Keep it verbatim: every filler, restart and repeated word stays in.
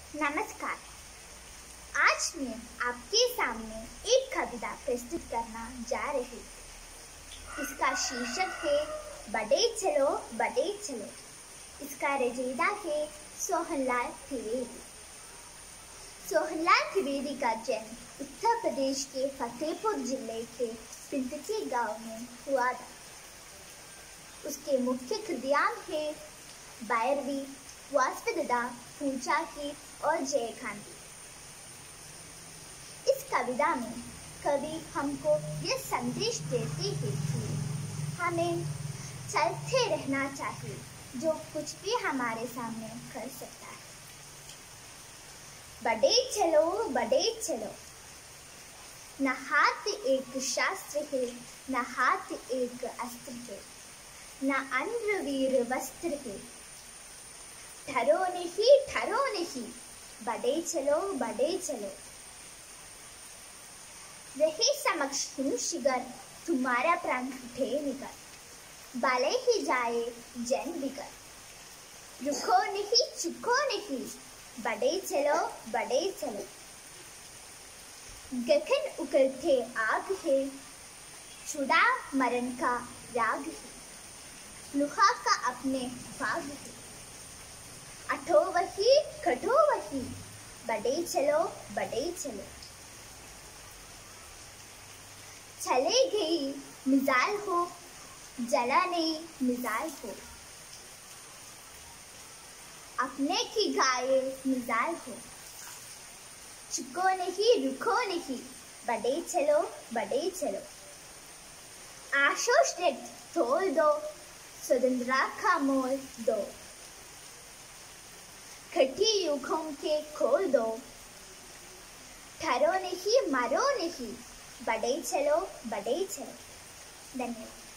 नमस्कार। आज मैं आपके सामने एक कविता प्रस्तुत करना जा रही हूँ। इसका शीर्षक है बढ़े चलो बढ़े चलो। इसका रचयिता है सोहनलाल त्रिवेदी। सोहनलाल त्रिवेदी का जन्म उत्तर प्रदेश के फतेहपुर जिले के पिंटकी गांव में हुआ था। उसके मुख्य कृतियां हैं भैरवी, वासविदा, पूजा की और जयकांती। इस कविता में कवि हमको यह संदेश देते हैं कि हमें चलते रहना चाहिए, जो कुछ भी हमारे सामने कर सकता है। बढ़े चलो बढ़े चलो। न हाथ एक शास्त्र है, न हाथ एक अस्त्र है, न अन्न वीर वस्त्र है। ठहरो नहीं ठहरो नहीं, बढ़े चलो बढ़े चलो। रहे समक्ष हिमशिखर, तुम्हारा प्राण उठे निकल। भले ही जाए जन बिकर, रुको नहीं चुको नहीं, बढ़े चलो बढ़े चलो। गगन उगलते आग है, छुड़ा मरण का राग है। लुहा का अपने भाग है, अठो वही कठो वही, बढ़े चलो बढ़े चलो। चले गई मिसाल हो, जला नहीं मिसाल हो। अपने की गाये मिसाल हो, चुको नहीं रुको नहीं, बढ़े चलो बढ़े चलो। आशोष तोल दो, स्वतंत्रता का मोल दो। खट्टी युगों के खोल दो, ठहरो नहीं मरो नहीं, बढ़े चलो बढ़े चलो। धन्यवाद।